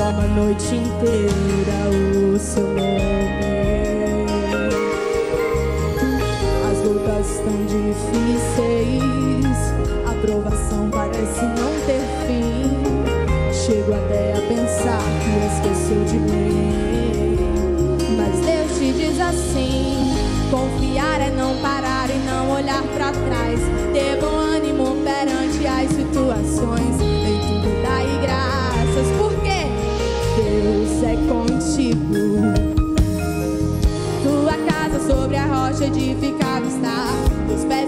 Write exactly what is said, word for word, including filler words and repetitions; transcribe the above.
clamo a noite inteira o seu nome. As lutas tão difíceis, a provação parece não ter fim. Chego até a pensar que esqueceu de mim, mas Deus te diz assim: confiar é não parar e não olhar pra trás. Ter bom ânimo perante as situações. Em tudo dai graças, porque Deus é contigo. Tua casa sobre a rocha edificada está. Teus pés